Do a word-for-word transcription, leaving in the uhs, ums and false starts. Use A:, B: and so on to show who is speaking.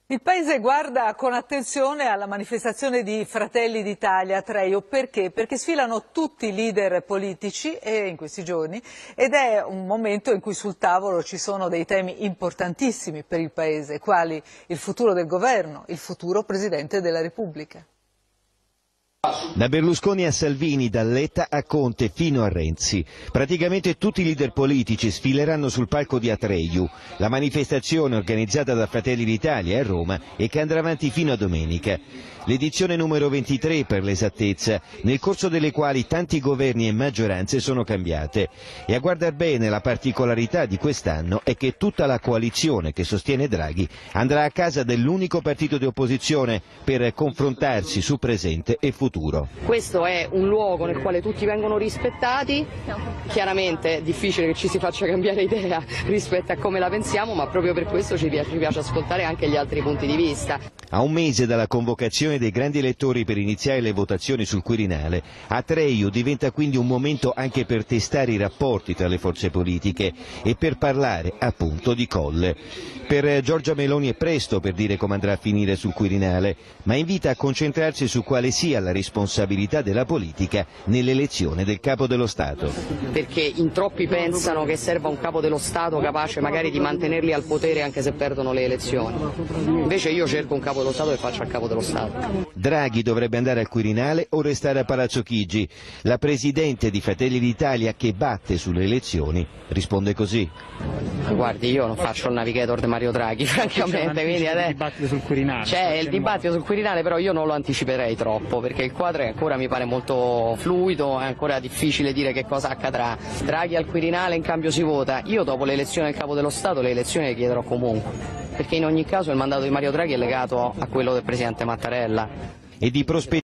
A: Il Paese guarda con attenzione alla manifestazione di Fratelli d'Italia a Treio. Perché? Perché sfilano tutti i leader politici e in questi giorni ed è un momento in cui sul tavolo ci sono dei temi importantissimi per il Paese, quali il futuro del governo, il futuro Presidente della Repubblica.
B: Da Berlusconi a Salvini, da Letta a Conte fino a Renzi. Praticamente tutti i leader politici sfileranno sul palco di Atreju, la manifestazione organizzata da Fratelli d'Italia a Roma e che andrà avanti fino a domenica. L'edizione numero ventitré per l'esattezza, nel corso delle quali tanti governi e maggioranze sono cambiate. E a guardar bene la particolarità di quest'anno è che tutta la coalizione che sostiene Draghi andrà a casa dell'unico partito di opposizione per confrontarsi su presente e futuro.
C: Questo è un luogo nel quale tutti vengono rispettati, chiaramente è difficile che ci si faccia cambiare idea rispetto a come la pensiamo, ma proprio per questo ci piace, ci piace ascoltare anche gli altri punti di vista.
B: A un mese dalla convocazione dei grandi elettori per iniziare le votazioni sul Quirinale, Atreju diventa quindi un momento anche per testare i rapporti tra le forze politiche e per parlare appunto di Colle. Per Giorgia Meloni è presto per dire come andrà a finire sul Quirinale, ma invita a concentrarsi su quale sia la responsabilità della politica nell'elezione del capo dello Stato.
C: Perché in troppi pensano che serva un capo dello Stato capace magari di mantenerli al potere anche se perdono le elezioni. Invece io cerco un capo dello Stato e faccio il capo dello Stato.
B: Draghi dovrebbe andare al Quirinale o restare a Palazzo Chigi. La Presidente di Fratelli d'Italia, che batte sulle elezioni, risponde così.
C: Guardi, io non faccio il navigator di Mario Draghi, francamente. Quindi adesso... il dibattito sul Quirinale. C'è il dibattito sul Quirinale, però io non lo anticiperei troppo, perché il quadro ancora mi pare molto fluido, è ancora difficile dire che cosa accadrà. Draghi al Quirinale, in cambio si vota. Io dopo l'elezione del capo dello Stato le elezioni le chiederò comunque, perché in ogni caso il mandato di Mario Draghi è legato a quello del Presidente Mattarella.
B: E di prospettiva